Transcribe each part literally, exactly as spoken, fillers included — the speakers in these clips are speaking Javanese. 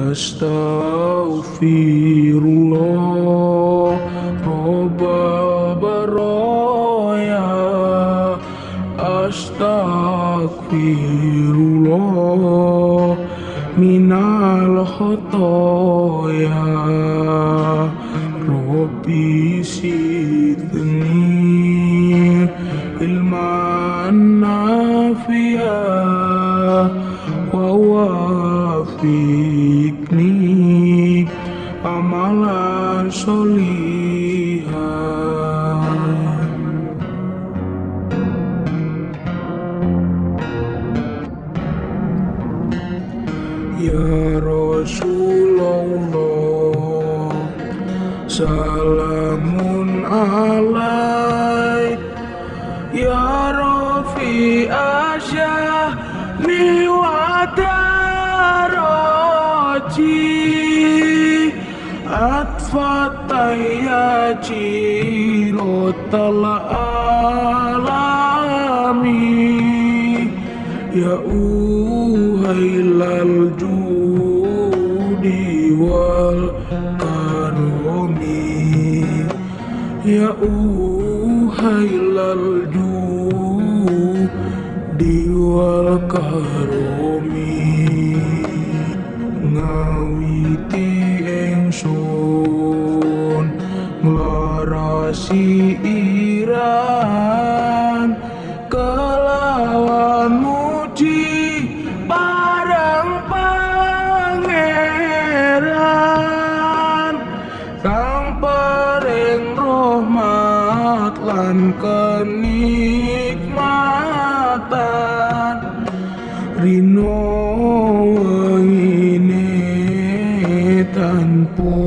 Astaghfirullah Rabbal baraya. Astaghfirullah minal khotoya. Rabbi zidni ilman nafi'a wa wafiqni amalan sholihan. Ya Rasulullah, salamun alaik. Ya Rafi asya'ni wa daraji. Atfataya jirotal alami. Ya uhailal judi wal karomi. Ya uhailal judi wal karomi. Ngawiti ingsun nglarasi iran kelawan muji parang pangeran kang paring rahmat lan kenikmatan. Rino wengine tanpa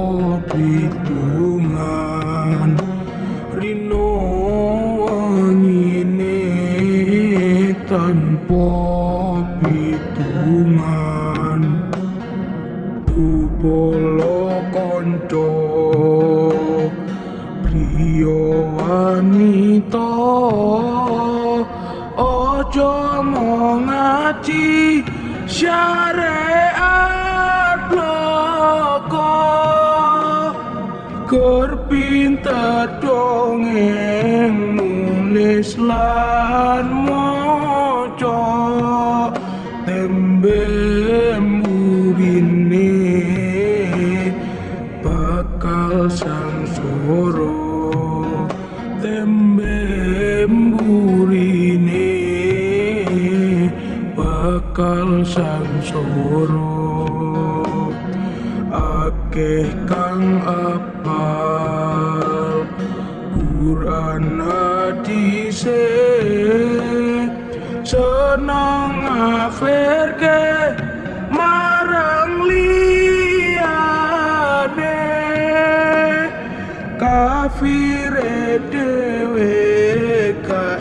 pitungan. Rino wengine tanpa pitungan. Upala kanca priya wanita, aja mung ngaji syariat bloko. Gur pinter dongeng nulis lan maca. Tembe murine bakal sangsara. Tembe murine bakal sangsara. Akeh kang apal Quran hadise, seneng ngafirke marang liyane. Kafire dhewe gak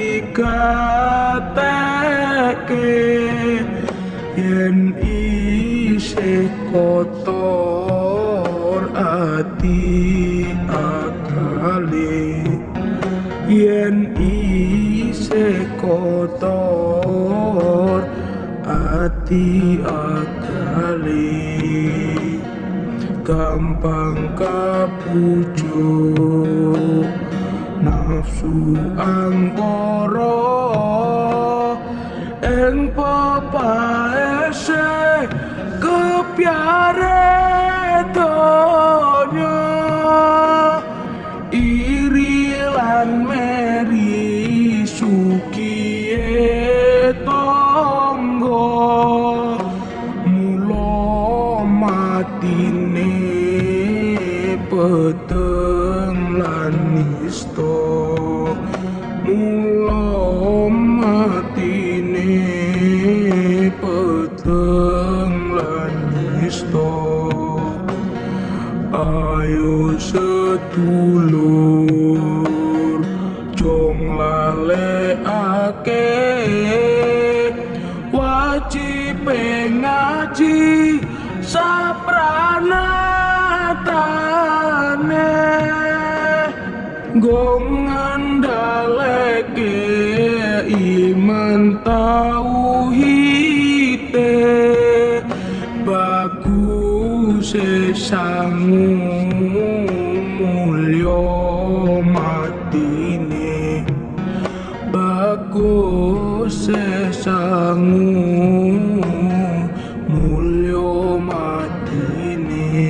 digateke yen isih kotor ati akale. Yen isih kotor ati akale, gampang kapucuk nafsu angkara. Ing pepaese kepyare donya, iri lan meri sukiye tangga. Mula matine peteng lan nista. Mula matine peteng lan nista. Ayo sedulur jong lalekake wajib ngaji sapranatane. Nggo ngandaleke iman tauhid bagus sangu mulya matine bagus sangu mulya matine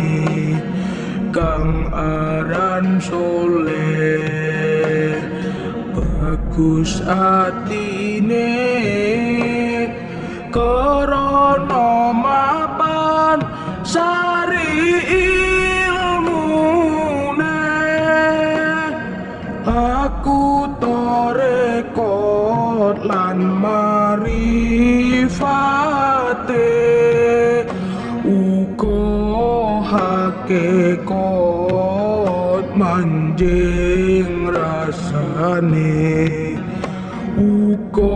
kang aran soleh bagus atine krana mapan sari ilmune aku torekot lan marifate uga hakikot manjing rasane uga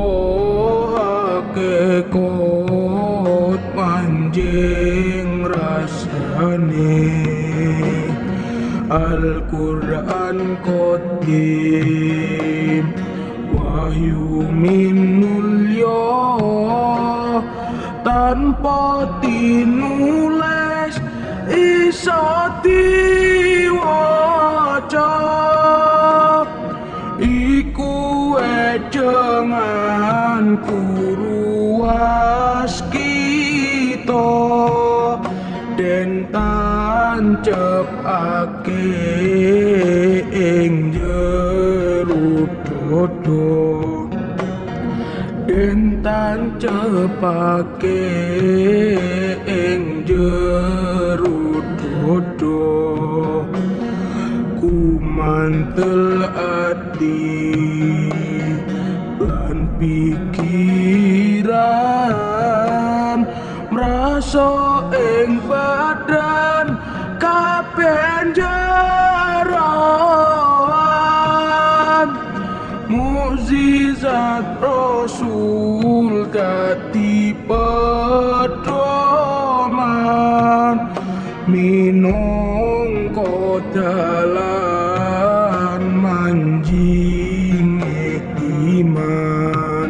hakikot manjing rasane Al-Quran Qadim wahyu minulya tanpa tinulis isa diwaca iku ejengan guru waskita den tancepake ing jero dodo den tancepake ing jero dodo kumantel ati lan pikiran merasa ing badan kabeh jarawan mukjizat Rasul dadi pedoman minangka dalan manjinge iman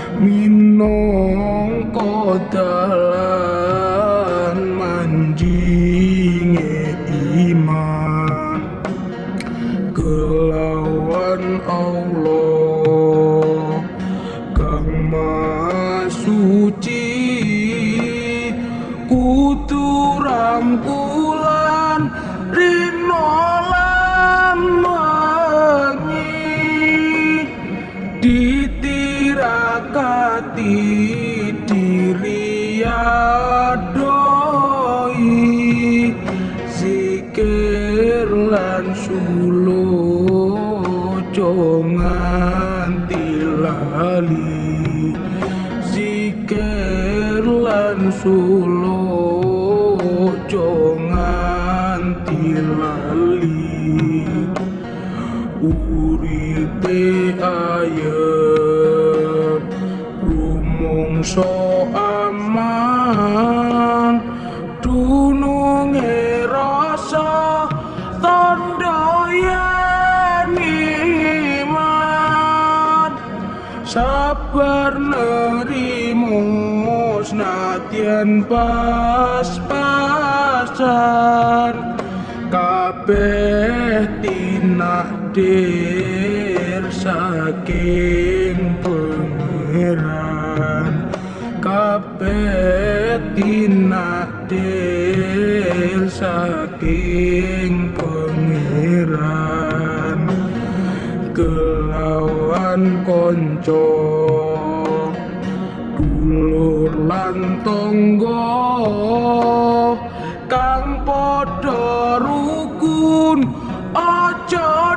minangka dalan manjinge iman kelawan Allah kang maha suci kudu rangkulan rino lan wengi ditirakati diri adoi zikir lan sulojo nganti lali zikir lan sulojo nganti lali uripe ayem rumangsa aman dununge rasa tandha yen iman sabar nerimo senadyan pas-pasan kabeh tinakdir saking pangeran kabeh tinakdir saking pangeran kelawan kanca dulur lan tangga kang padha rukun aja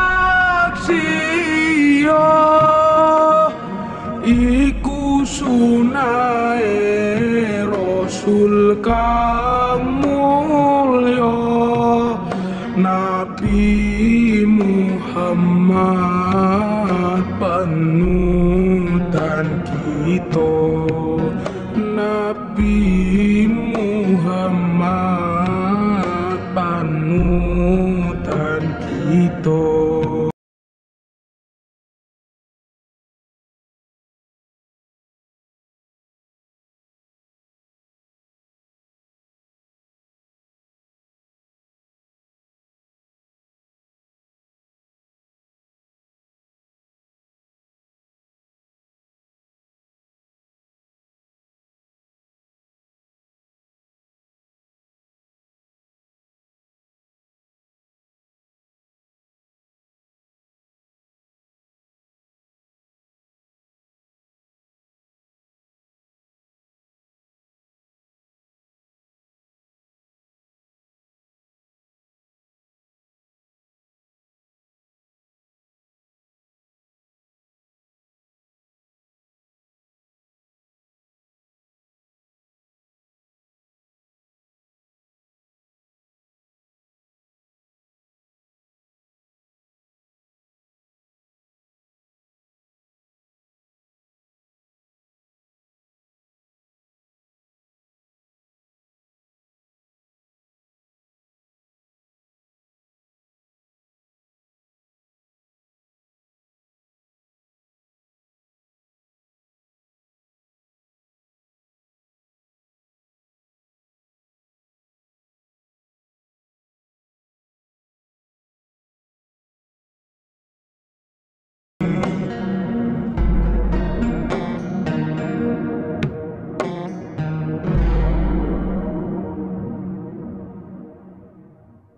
daksia iku sunahe Rasul kang